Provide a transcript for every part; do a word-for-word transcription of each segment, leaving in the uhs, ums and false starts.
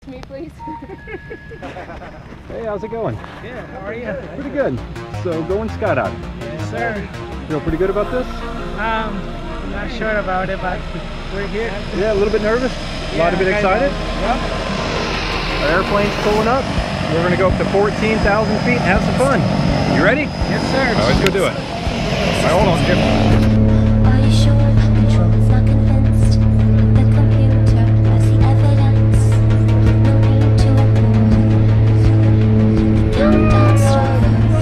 me, please? Hey, how's it going? Good, how are you? Pretty good. So, going skydiving. Yes, sir. Feel pretty good about this? Um, I'm not sure about it, but we're here. Yeah, a little bit nervous? A Yeah, lot of bit excited? Yeah. Our airplane's pulling up. We're going to go up to fourteen thousand feet and have some fun. You ready? Yes, sir. All right, let's go do it. All right, hold on, Jim. Are you sure control is not convinced? The computer has the evidence. No need to oppose. The countdown starts.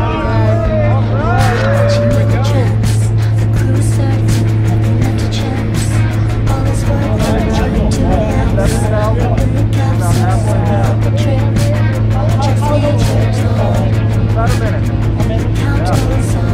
Watching with the trance. The crew certain that they left a chance. All is worth it. Trying to relax. In the capsule of the trip. Just leave your zone. About a minute. Countdown song.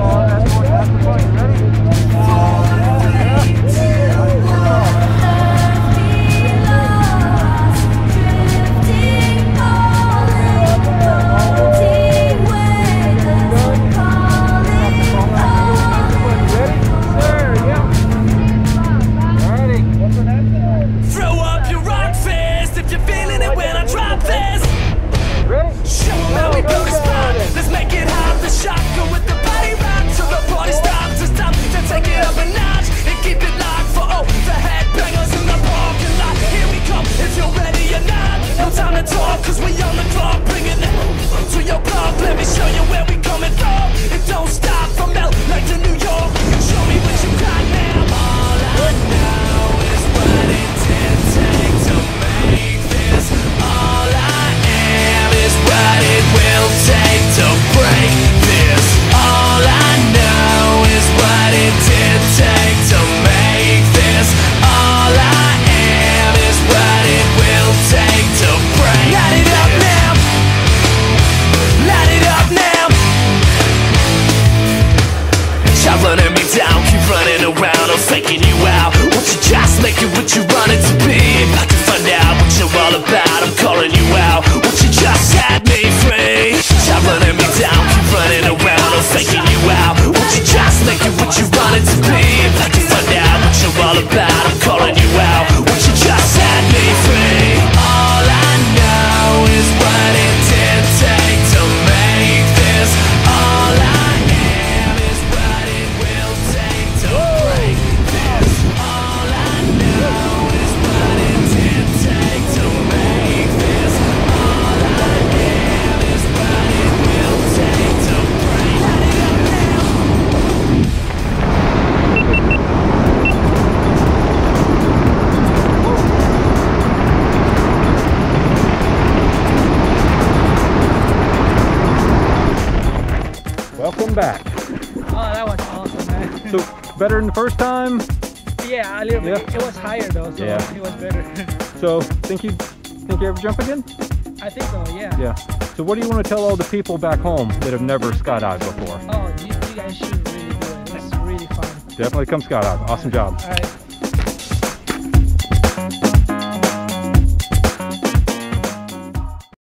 Faking you out, won't you just make it what you want it to be? If I can find out what you're all about, I'm calling you out. Won't you just set me free? Stop running me down, keep running around, I'm faking you out. Won't you just make it what you want it to be? If I can find out what you're all about, I'm calling you out. Won't you just set me free? All I know is what it did take to make this. All I am is what it will take to break. Welcome back. Oh, that was awesome, man. So, better than the first time? Yeah, a little bit. Yeah. It was higher though, so Yeah. it was better. So, think you think you ever jump again? I think so, yeah. Yeah. So, what do you want to tell all the people back home that have never skydived before? Oh, you, you guys should really do it. It's really fun. Definitely come skydive. Awesome job. All right.